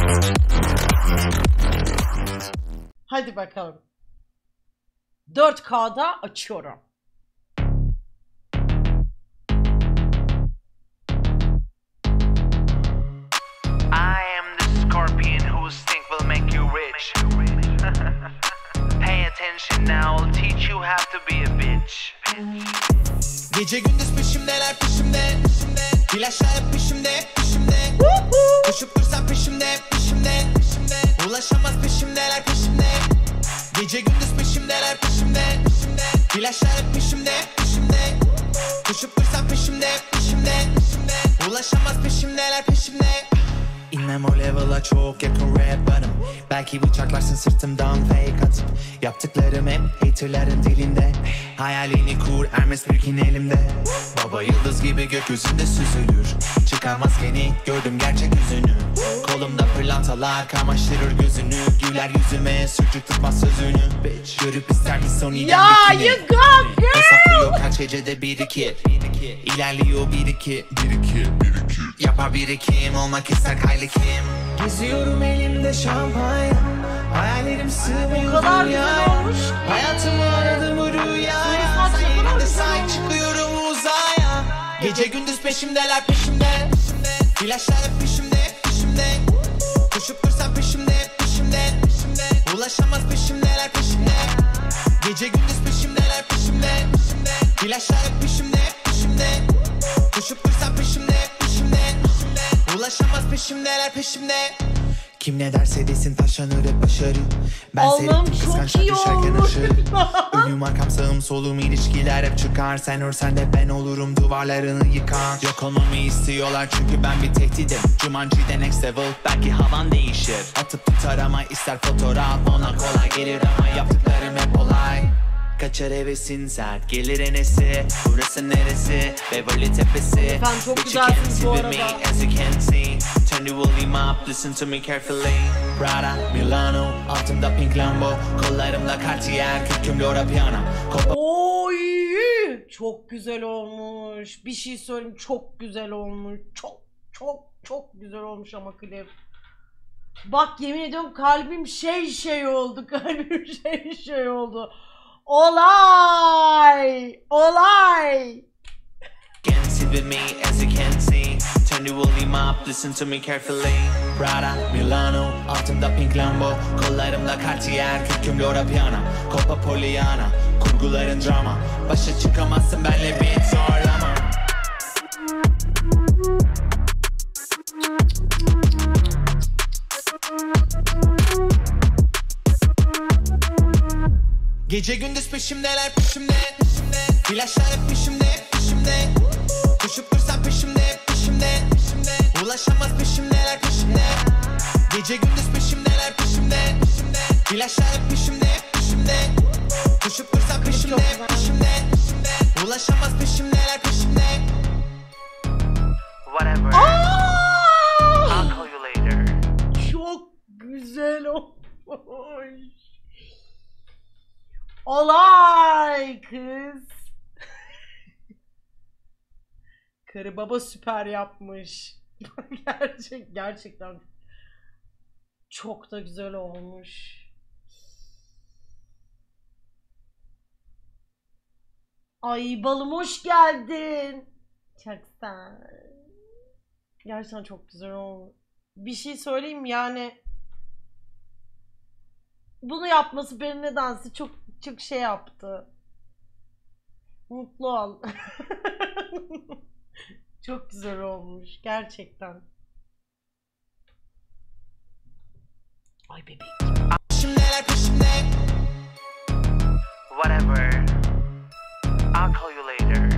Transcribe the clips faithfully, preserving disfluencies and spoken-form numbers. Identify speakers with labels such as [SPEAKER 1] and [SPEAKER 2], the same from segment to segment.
[SPEAKER 1] Hadi bakalım. dört K'da açıyorum.
[SPEAKER 2] I am the scorpion whose stink will make you rich. Pay attention now, I'll teach you how to be a bitch.
[SPEAKER 3] Gece gündüz peşimdeler peşimde, peşimde. İlaçlar hep peşimde, peşimde. Koşup dursam peşimde, peşimde, peşimde. Ulaşamaz peşimdeler peşimde. Gece gündüz peşimdeler peşimde, peşimde. İlaçlar hep peşimde, peşimde. Koşup dursam peşimde, peşimde, peşimde. Ulaşamaz peşimdeler peşimde. İnmem o level'a çok yakın rap banım. Belki bıçaklarsın sırtımdan fake atıp. Yaptıklarım hep haterların dilinde. Hayalini kur Hermes Birkin elimde. Baba yıldız gibi gökyüzünde süzülür. Çıkar maskeni gördüm gerçek yüzünü. Kolumda pırlantalar kamaştırır gözünü. Güler yüzüme sürçük tutmaz sözünü. Bitch. Görüp ister mi Sony'den
[SPEAKER 1] Ya
[SPEAKER 3] bikini?
[SPEAKER 1] you go girl.
[SPEAKER 3] Hesaplıyor kaç gecede bir iki. İlerliyor bir iki. Bir iki, bir iki. Yapar birikim olmak ister Kylie Kim. Geziyorum elimde şampanya. Hayallerim sığmıyor
[SPEAKER 1] O kadar
[SPEAKER 3] dünyaya.
[SPEAKER 1] güzel olmuş.
[SPEAKER 3] Hayatımı aradım bu rüyaya. Sen yerinde sahip çıkıyorum uzaya. Gece gündüz peşimdeler peşimde, peşimde. İlaçlar hep peşimde, peşimde. Koşup dursam peşimde, peşimde, peşimde. Ulaşamaz peşimdeler peşimde. Gece gündüz peşimdeler peşimde, peşimde. İlaçlar hep peşimde, peşimde. Koşup dursam peşimde, peşimde, peşimde. Ulaşamaz peşimdeler peşimde. Kim ne derse desin taşlanır hep başarı. Ben
[SPEAKER 1] Allah'ım
[SPEAKER 3] seyrettim
[SPEAKER 1] çok
[SPEAKER 3] kıskançlar
[SPEAKER 1] iyi
[SPEAKER 3] düşerken
[SPEAKER 1] olmuş.
[SPEAKER 3] aşağı. Önüm arkam sağım solum ilişkiler hep çıkar. Sen örsen de ben olurum duvarlarını yıkan. Yok olmamı istiyorlar çünkü ben bir tehdidim. Jumanji'de next level belki havan değişir. Atıp tutar ama ister fotoğraf ona kolay gelir ama yaptıklarım hep olay. Kaçar hevesin sert gelir enesi. Burası neresi? Beverly Tepesi.
[SPEAKER 1] Efendim çok
[SPEAKER 3] But you
[SPEAKER 1] güzelsiniz
[SPEAKER 3] can't see
[SPEAKER 1] bu
[SPEAKER 3] with
[SPEAKER 1] arada.
[SPEAKER 3] me as you can see. Turn the volume up, listen to me carefully. Prada, Milano, altımda pink Lambo. Kollarımda Cartier, kürküm Lora Piano. Kopa
[SPEAKER 1] Oy! Çok güzel olmuş. Bir şey söyleyeyim, çok güzel olmuş. Çok çok çok güzel olmuş ama klip. Bak yemin ediyorum kalbim şey şey oldu. Kalbim şey şey oldu. Olay! Olay!
[SPEAKER 3] Can't sit with me as you can see. Turn the volume up, listen to me carefully. Prada, Milano, altımda pink Lambo. Kollarımda Cartier, kürküm Lora Piano. Copa Pollyanna, kurguların drama. Başa çıkamazsın benle bir zorlama. Gece gündüz peşimdeler peşimde, peşimde. İlaçlar hep peşimde, peşimde. Koşup dursam peşimde, peşimde, peşimde. Ulaşamaz peşimdeler peşimde. Gece gündüz peşimdeler peşimde, peşimde. İlaçlar hep peşimde, peşimde. Koşup dursam peşimde, peşimde, peşimde. Ulaşamaz peşimdeler peşimde.
[SPEAKER 2] Whatever. I'll call you later.
[SPEAKER 1] Çok güzel olmuş. Olay kız. Karı baba süper yapmış. Gerçek gerçekten çok da güzel olmuş. Ay balım hoş geldin. Çok güzel. Gerçekten çok güzel olmuş. Bir şey söyleyeyim mi? Yani bunu yapması beni nedense çok çok şey yaptı. Mutlu ol. Çok güzel olmuş gerçekten. Ay bebeğim.
[SPEAKER 3] Peşimdeler peşimde.
[SPEAKER 2] Whatever. I'll call you later.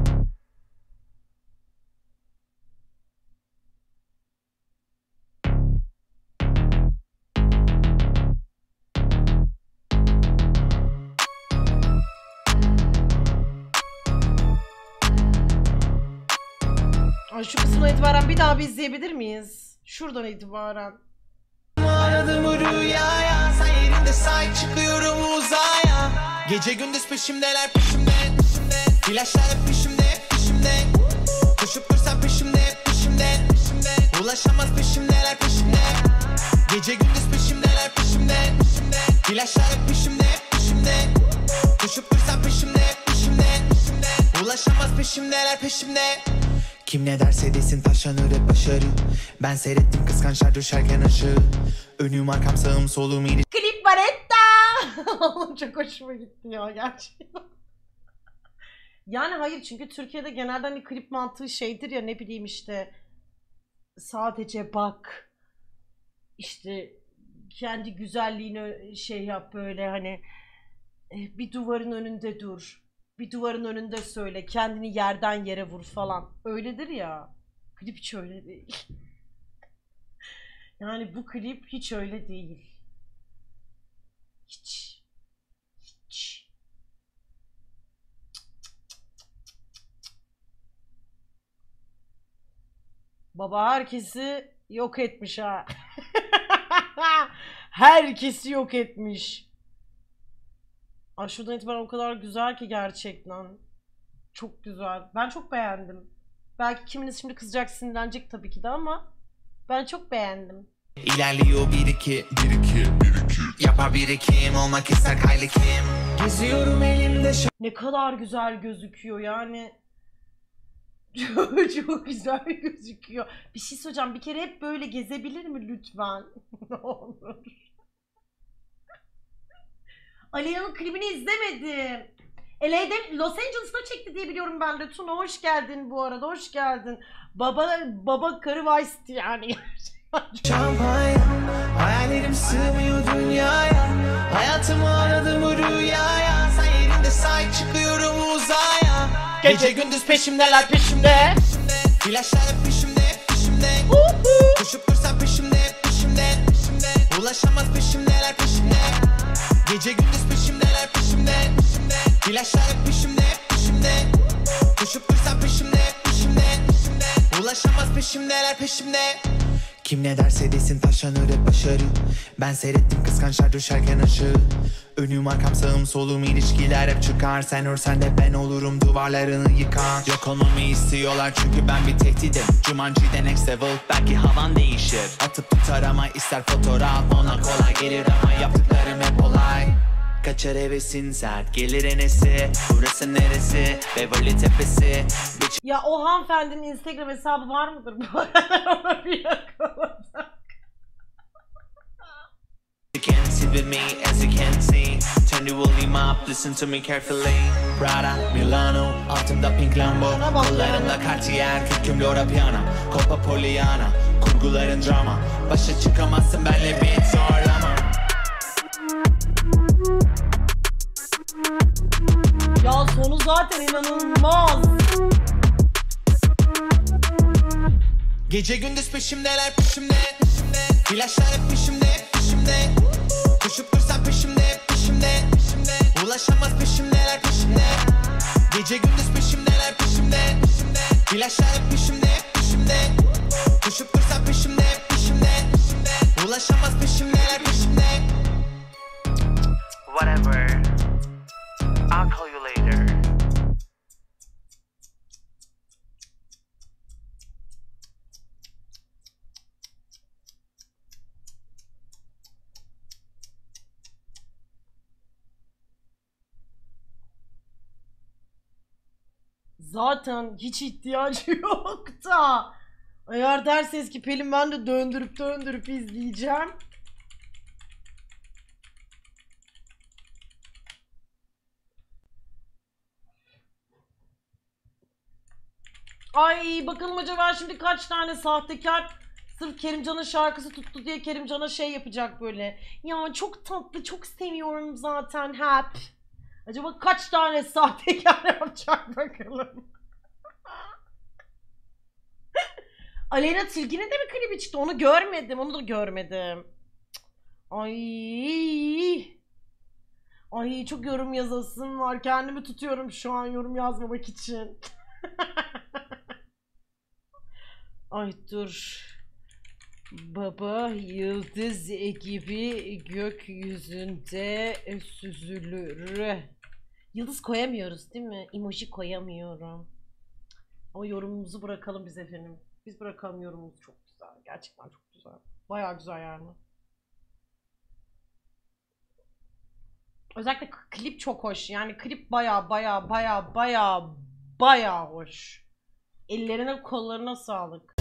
[SPEAKER 1] Ay şu kısımdan itibaren bir daha bir izleyebilir miyiz? Şuradan itibaren.
[SPEAKER 3] Aradım bu rüyaya. Sen yerinde sahip çıkıyorum uzaya. Gece gündüz peşimdeler peşimde, peşimde. İlaçlar hep peşimde, peşimde. Koşup dursam peşimde, peşimde, peşimde. Ulaşamaz peşimdeler peşimde. Gece gündüz peşimdeler peşimde, peşimde. İlaçlar hep peşimde, peşimde. Koşup dursam peşimde, peşimde, peşimde. Ulaşamaz peşimdeler peşimde. Kim ne derse desin taşlanır hep başarı. Ben seyrettim kıskançlar düşerken aşağı. Önüm arkam sağım solum iri.
[SPEAKER 1] Klip Baretta. Oğlum çok hoşuma gitti ya gerçekten. Yani hayır, çünkü Türkiye'de genelde hani klip mantığı şeydir ya, ne bileyim işte sadece bak, işte kendi güzelliğini şey yap, böyle hani bir duvarın önünde dur, bir duvarın önünde söyle, kendini yerden yere vur falan, öyledir ya. Klip hiç öyle değil. Yani bu klip hiç öyle değil. Hiç. Hiç. Baba herkesi yok etmiş ha. Herkesi yok etmiş. Ay şuradan itibaren o kadar güzel ki gerçekten. Çok güzel. Ben çok beğendim. Belki kiminiz şimdi kızacak, sinirlenecek tabii ki de, ama ben çok beğendim.
[SPEAKER 3] İlerliyor bir iki, bir iki, bir iki. Yapar birikim olmak ister kaylı kim? Geziyorum elimde ş-
[SPEAKER 1] Ne kadar güzel gözüküyor yani. Çok, çok güzel gözüküyor. Bir şey söyleyeceğim. Bir kere hep böyle gezebilir mi lütfen? Ne olur. Aleyna'nın klibini izlemedim. L A'de, Los Angeles'ta çekti diye biliyorum ben de. Tuna hoş geldin bu arada. Hoş geldin. Baba baba karı Vice'ti yani.
[SPEAKER 3] Şampanya, hayallerim sığmıyor dünyaya. Hayatımı aradım bu rüyaya. Sen yerinde sahip çıkıyorum uzaya. Gece gündüz peşimdeler peşimde. İlaçlar hep peşimde, peşimde. Koşup dursam peşimde, peşimde, peşimde. Ulaşamaz peşimdeler peşimde. Gece gündüz peşimdeler peşimde, peşimde. İlaçlar hep peşimde, peşimde. Koşup dursam peşimde, peşimde, peşimde. Ulaşamaz peşimdeler peşimde. Kim ne derse desin taşlanır hep başarı. Ben seyrettim kıskançlar düşerken aşağı. Önüm arkam sağım solum ilişkiler hep çıkar. Sen örsen de ben olurum duvarlarını yıkan. Yok olmamı istiyorlar çünkü ben bir tehdidim. Jumanji'de next level belki havan değişir. Atıp tutar ama ister fotoğraf ona kolay gelir ama yaptıklarım hep olay. Kaçar hevesin sert gelir enesi. Burası neresi? Beverly Tepesi. Bitch.
[SPEAKER 1] Ya o hanımefendinin Instagram hesabı var mıdır bu arada? Ona bir yakaladım.
[SPEAKER 3] You can sit with me as you can see. Turn the volume up, listen to me carefully. Prada, Milano, altımda pink Lambo. Kollarımda Cartier, kürküm Lora Piana. Copa Poliana, kurguların drama. Başa çıkamazsın benle bir zorlama.
[SPEAKER 1] Ya sonu zaten inanılmaz.
[SPEAKER 3] Gece gündüz peşimdeler peşimde, peşimde. İlaçlar hep peşimde, peşimde. Koşup dursam peşimde, peşimde, peşimde. Ulaşamaz peşimdeler peşimde. Gece gündüz peşimdeler peşimde, peşimde. İlaçlar hep peşimde, peşimde. Koşup dursam peşimde, peşimde, peşimde. Ulaşamaz peşimdeler peşimde.
[SPEAKER 2] Whatever. I'll call you later.
[SPEAKER 1] Zaten hiç ihtiyacı yok da. Eğer derseniz ki Pelin ben de döndürüp döndürüp izleyeceğim. Ay bakalım acaba şimdi kaç tane sahtekar sırf Kerimcan'ın şarkısı tuttu diye Kerimcan'a şey yapacak böyle. Ya çok tatlı, çok seviyorum zaten hep. Acaba kaç tane sahtekar yapacak bakalım. Aleyna Tilki'nin de bir klibi çıktı. Onu görmedim. Onu da görmedim. Ay. Ay çok yorum yazasım var. Kendimi tutuyorum şu an yorum yazmamak için. Ay dur. Baba yıldız gibi gökyüzünde süzülür. Yıldız koyamıyoruz değil mi? Emoji koyamıyorum. O yorumumuzu bırakalım biz efendim. Biz bırakalım yorumumuzu, çok güzel. Gerçekten çok güzel. Bayağı güzel yani. Özellikle k- klip çok hoş. Yani klip baya baya baya baya baya hoş. Ellerine kollarına sağlık.